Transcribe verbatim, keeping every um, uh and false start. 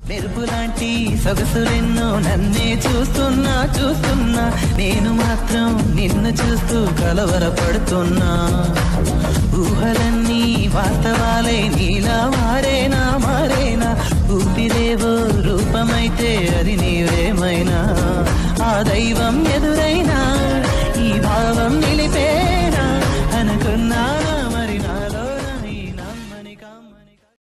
మెరుపులాంటి సొగసులెన్నో నన్నే చూస్తున్నా చూస్తున్నా నేను మాత్రం నిన్ను చూస్తూ కలవరపడుతున్నా. ఊహలన్నీ వాస్తవాలే నీలా మారేనా మారేనా ఊపిరేవో రూపమైతే అది నీవేమైనా ఆ దైవం ఎదురు